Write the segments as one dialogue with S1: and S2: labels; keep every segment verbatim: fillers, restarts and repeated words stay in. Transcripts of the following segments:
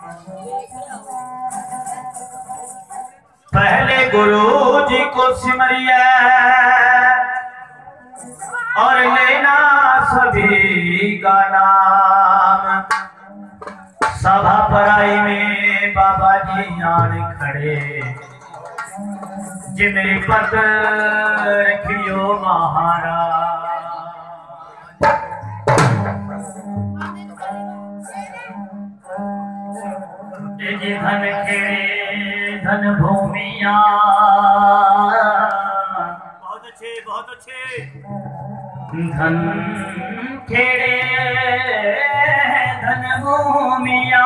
S1: पहले गुरु जी को सिमरिया और लेना सभी का नाम। सभा पराई में बाबा जी आन खड़े, जे मेरे पद रखियो महाराज। धन खेड़े धन भूमिया, बहुत अच्छे बहुत अच्छे। धन खेड़े धन भूमिया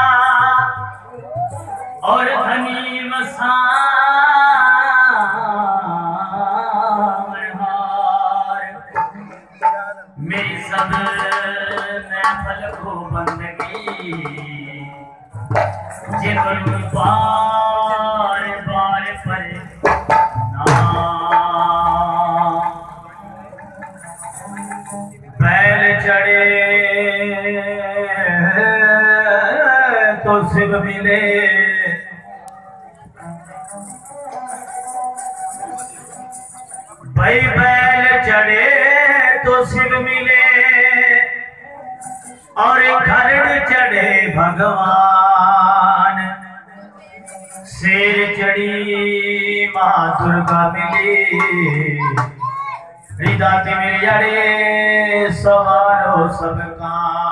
S1: और धनी मसान हार। मेरी सब महफल को बंदगी जे करूं बार बार पर बैल चढ़े तो शिव मिले, भाई बैल चढ़े तो शिव मिले और घड़ चढ़े भगवान। शेर चढ़ी माँ दुर्गा मिली, हृदय मेरी अरे सवारो सबका।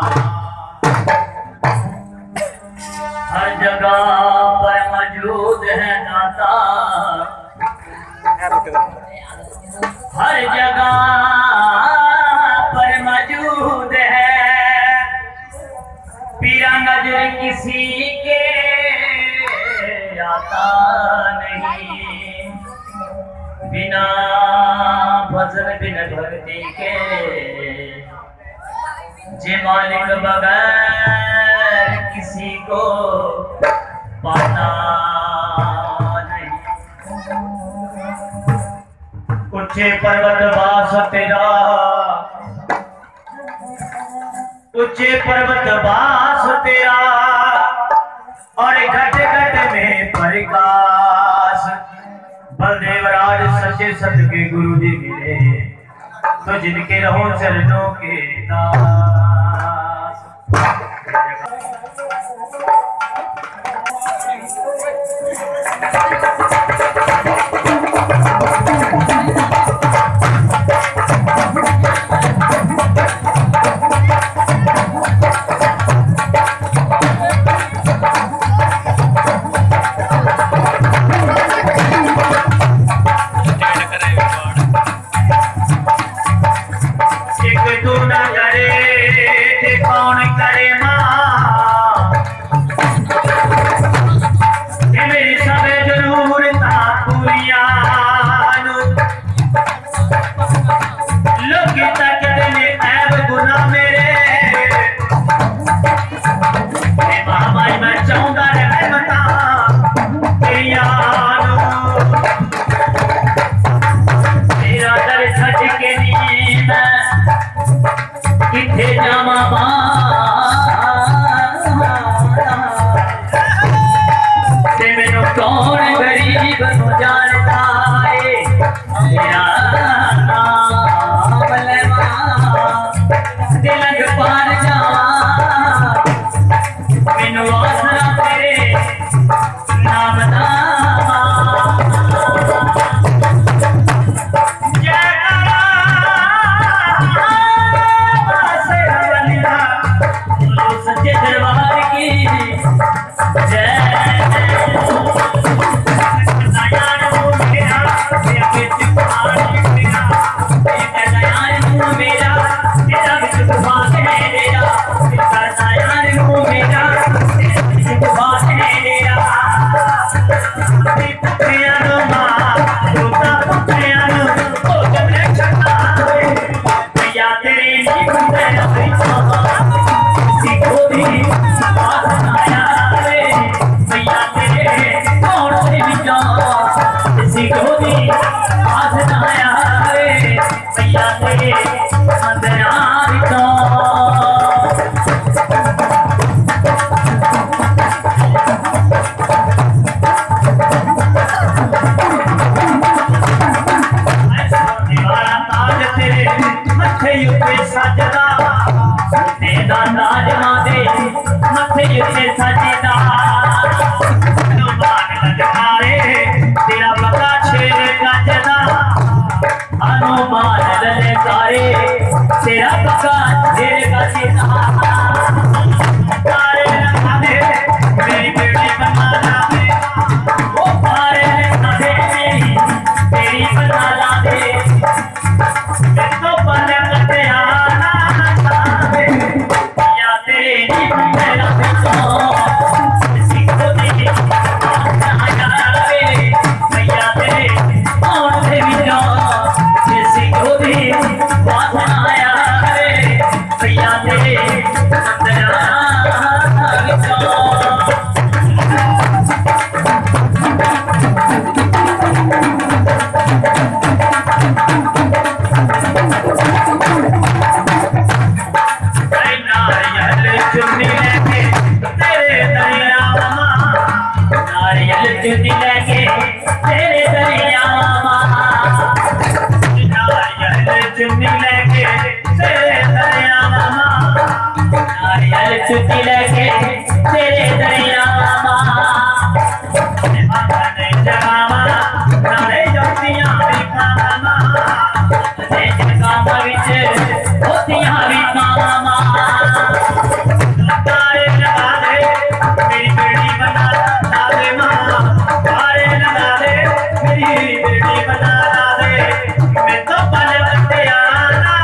S1: हर जगह पर मौजूद है दाता, हर जगह पर मौजूद है। पीरा नजर किसी के आता नहीं, बिना भजन बिन भक्ति के जे मालिक बगैर किसी को पाता नहीं। ऊंचे पर्वत वास तेरा, ऊंचे पर्वत वास तेरा और घट घट में प्रकाश। बलदेव राज सच्चे सत के गुरु जी मिले, तो जिनके रहो चरणों के दास।
S2: Sikho di,
S1: उसे सजदा हनुमान ललकारे तेरा बका शेर गजदा हनुमान ललकारे तेरा बका शेर गजदा तारे लगा दे मेरी बेटी बना दे वो तारे लगा दे तेरी बना दे मैं तो पलक पे आना चाहे या तेरे मेरा बेटा किसी को नहीं आया रे भैया तेरे और से भी जा किसी को भी बात आया रे भैया तेरे अंदर चुन्नी लेके तेरे दरिया नारियल चुन्नी लेके तेरे दरिया नारियल चुन्नी लेके तेरे दरिया नारियल चुन्नी लेके तेरे दरिया जगामा नारे जोतियां भी खामा जगामा विच होतियां भी खामा तारे लगा दे मेरी बेटी बना दे माँ तारे लगा दे मेरी बेटी बना दे मैं तो पलक पे आना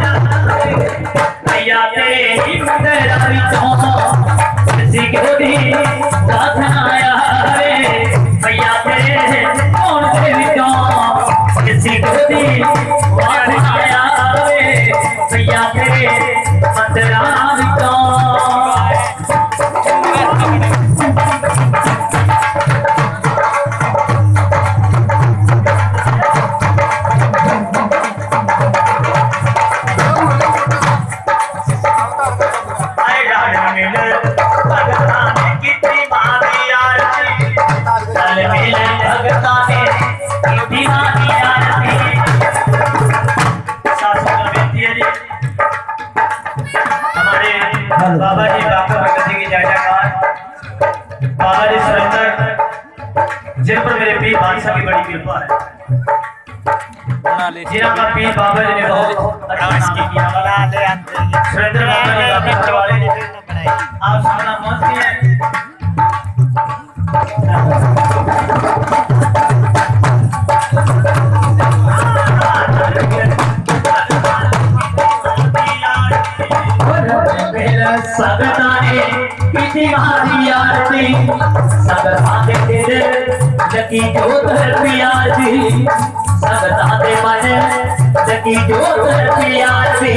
S1: भैया तेरी तेरा भी किसी को भी बात आया रे भैया तेरे कौन से भी किसी को भी बात आया रे भैया तेरे मंदिरा भी बाबा जी बाबा भगत जी की जयकार बाबा जी सुरेंद्र जिन पर मेरे पीर बादशाह की बड़ी कृपा है जिन्हों का पीर बाबा जी ने बहुत अच्छा नाम किया सुरेंद्र बाबा जी अपने परिवार आप सबका पहुंचती है सगताने किसी मारी आरती सगताने तेरे लकी जोत प्यारी सगताने मन लकी जोत प्यारी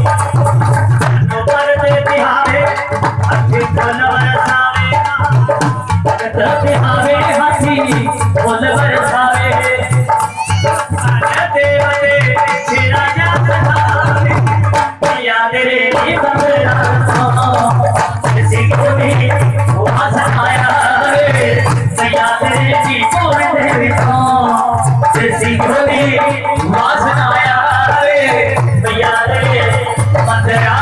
S1: ऊपर दे तिहारे अच्छी फूल बरसावे सगत तिहारे हाथी फूल बरसावे देवते तेरा जात या तेरे बंदरा किसी को भी वहाँ आया रे भैया तेरे जी बोल दे किसी को भी वहाँ आया रे भैया तेरे बंदरा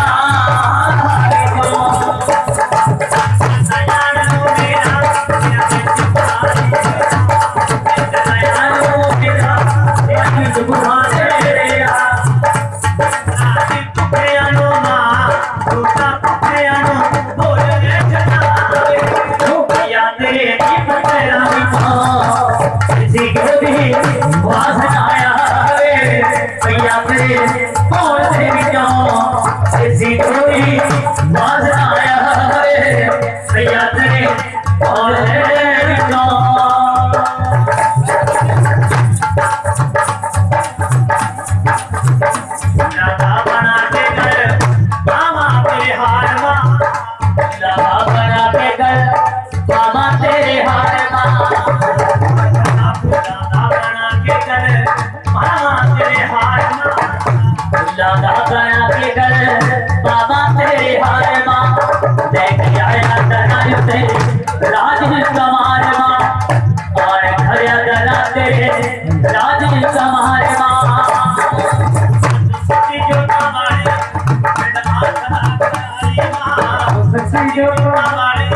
S2: Yo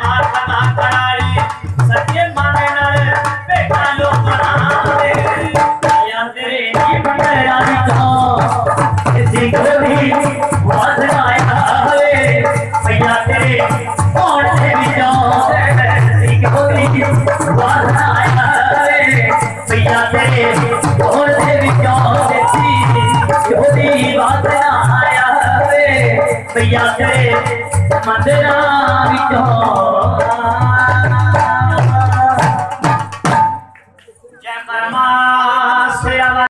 S1: मार बता कराली सच्चे माने नाल बेटा लोग बनावे या तेरे जी बंदरा दी तो इसी गोरी वासनाया वे भैया तेरे कौन से भी जाओ इसी गोरी वासनाया वे भैया तेरे कौन से भी जाओ इसी गोरी वासनाया वे भैया तेरे मंदिरा विचों